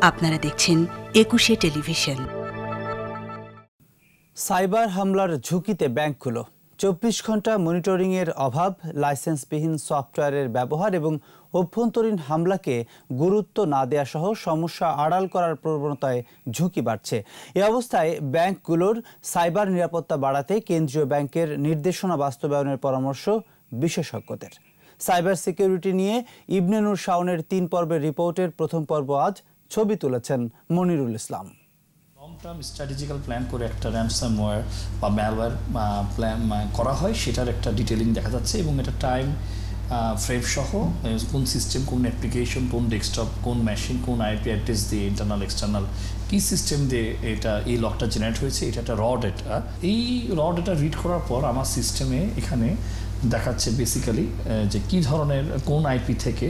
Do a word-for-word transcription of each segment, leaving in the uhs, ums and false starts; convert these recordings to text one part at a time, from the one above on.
আপনারা দেখছেন একুশে টেলিভিশন। সাইবার হামলার ঝুঁকিতে ব্যাংকগুলো চব্বিশ ঘন্টা মনিটরিংয়ের অভাব, লাইসেন্সবিহীন সফটওয়্যারের ব্যবহার এবং অভ্যন্তরীণ হামলাকে গুরুত্ব না দেওয়া সহ সমস্যা আড়াল করার প্রবণতায় ঝুঁকি বাড়ছে। এ অবস্থায় ব্যাংকগুলোর সাইবার নিরাপত্তা বাড়াতে কেন্দ্রীয় ব্যাংকের নির্দেশনা বাস্তবায়নের পরামর্শ বিশেষজ্ঞদের। সাইবার সিকিউরিটি নিয়ে ইবনে নূর শাওনের তিন পর্বের রিপোর্টের প্রথম পর্ব আজ। ছবি তুলেছেন Monirul Islam. Long term strategical plan করে একটা র্যানসামওয়্যার বা ম্যালওয়্যার প্ল্যান করা হয়, সেটার একটা ডিটেলিং দেখা যাচ্ছে এবং এটা টাইম ফ্রেম সহ কোন সিস্টেম, কোন অ্যাপ্লিকেশন, কোন ডেস্কটপ, কোন মেশিন, কোন আইপি অ্যাড্রেস দিয়ে, ইন্টারনাল এক্সটার্নাল কি সিস্টেম দিয়ে এটা এই লকটা জেনারেট হয়েছে, এটা একটা র ডেটা। এই র ডেটা রিড করার পর আমার সিস্টেমে এখানে দেখাচ্ছে বেসিক্যালি যে কি ধরনের কোন আইপি থেকে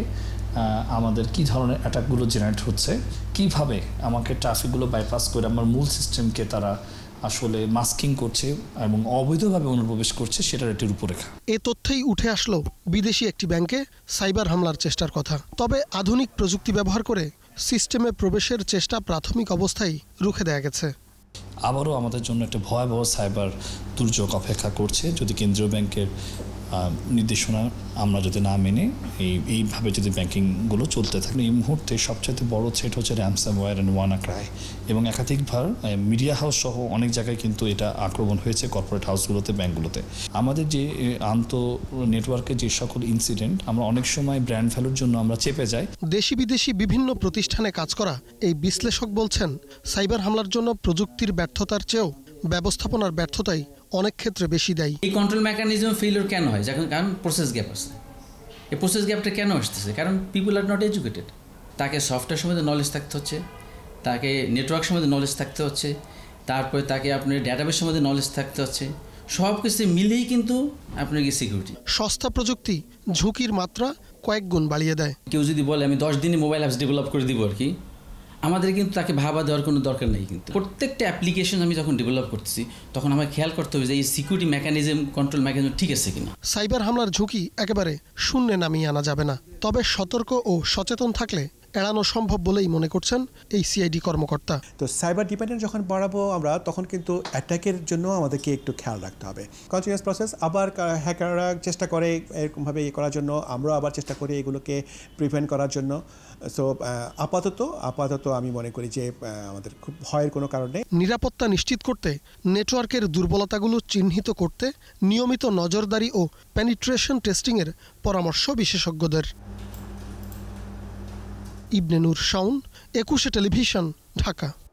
আমাদের কি ধরনের অ্যাটাকগুলো জেনারেট হচ্ছে, কিভাবে আমাকে ট্রাফিকগুলো বাইপাস করে আমার মূল সিস্টেমকে তারা আসলে মাস্কিং করছে এবং অবৈধভাবে অনুপ্রবেশ করছে, সেটার একটি রূপরেখা। এ তথ্যেই উঠে আসলো বিদেশি একটি ব্যাংকে সাইবার হামলার চেষ্টার কথা। তবে আধুনিক প্রযুক্তি ব্যবহার করে সিস্টেমে প্রবেশের চেষ্টা প্রাথমিক অবস্থায় রুখে দেয়া গেছে। আবারও আমাদের জন্য একটা ভয়াবহ সাইবার দুর্যোগ অপেক্ষা করছে যদি কেন্দ্রীয় ব্যাংকের নির্দেশনা আমরা যদি না মেনে এই এইভাবে যদি ব্যাংকিংগুলো চলতে থাকে। এই মুহূর্তে সবচেয়ে বড় থ্রেট হচ্ছে র্যানসামওয়্যার অ্যান্ড ওয়ানাক্রাই, এবং একাধিকবার মিডিয়া হাউস সহ অনেক জায়গায় কিন্তু এটা আক্রমণ হয়েছে কর্পোরেট হাউসগুলোতে, ব্যাংকগুলোতে। আমাদের যে আন্ত নেটওয়ার্কের যে সকল ইনসিডেন্ট, আমরা অনেক সময় ব্র্যান্ড ভ্যালুর জন্য আমরা চেপে যাই। দেশি বিদেশি বিভিন্ন প্রতিষ্ঠানে কাজ করা এই বিশ্লেষক বলছেন, সাইবার হামলার জন্য প্রযুক্তির ব্যর্থতার চেয়েও ব্যবস্থাপনার ব্যর্থতাই অনেক ক্ষেত্রে বেশি দায়ী। এই কন্ট্রোল মেকানিজম ফেলিওর কেন হয়? যখন কারণ প্রসেস গ্যাপ আছে। এই প্রসেস গ্যাপটা কেন আসতেছে? কারণ পিপুল আর নট এডুকেটেড। তাকে সফটওয়্যার সম্বন্ধে নলেজ থাকতে হচ্ছে, তাকে নেটওয়ার্ক সম্বন্ধে নলেজ থাকতে হচ্ছে, তারপরে তাকে আপনার ডেটাবেস সম্বন্ধে নলেজ থাকতে হচ্ছে। সব কিছু মিলেই কিন্তু আপনার কি সিকিউরিটি। সস্তা প্রযুক্তি ঝুঁকির মাত্রা কয়েক গুণ বাড়িয়ে দেয়। কেউ যদি বলে আমি দশ দিনে মোবাইল অ্যাপস ডেভেলপ করে দিব আর কি, আমাদের কিন্তু তাকে ভাবা দেওয়ার কোনো দরকার নেই। কিন্তু প্রত্যেকটা অ্যাপ্লিকেশন আমি যখন ডেভেলপ করতেছি তখন আমাকে খেয়াল করতে হবে যে এই সিকিউরিটি মেকানিজম, কন্ট্রোল মেকানিজম ঠিক আছে কিনা। সাইবার হামলার ঝুঁকি একেবারে শূন্যে নামিয়ে আনা যাবে না, তবে সতর্ক ও সচেতন থাকলে এড়ানো সম্ভব বলেই মনে করছেন এই সিআইডি কর্মকর্তা। তো সাইবার ডিপেন্ডেন্ট যখন বাড়াবো আমরা, তখন কিন্তু অ্যাটাকের জন্য আমাদেরকে একটু খেয়াল রাখতে হবে। কন্টিনিউয়াস প্রসেস, আবার হ্যাকাররা চেষ্টা করে এরকমভাবে ইয়ে করার জন্য, আমরাও আবার চেষ্টা করি এগুলোকে প্রিভেন্ট করার জন্য। সো আপাতত আপাতত আমি মনে করি যে আমাদের খুব ভয়ের কোনো কারণ নেই। নিরাপত্তা নিশ্চিত করতে নেটওয়ার্কের দুর্বলতাগুলো চিহ্নিত করতে নিয়মিত নজরদারি ও পেনিট্রেশন টেস্টিংয়ের পরামর্শ বিশেষজ্ঞদের। ইবনে নূর শাওন, একুশে টেলিভিশন, ঢাকা।